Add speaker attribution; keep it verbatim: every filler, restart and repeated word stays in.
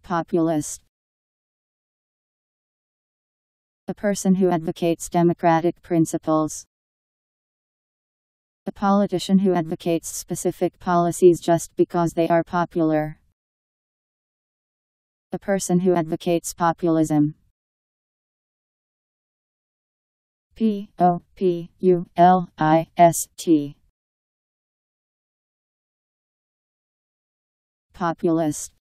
Speaker 1: Populist. A person who advocates democratic principles. A politician who advocates specific policies just because they are popular. A person who advocates populism. P O P U L I S T. Populist.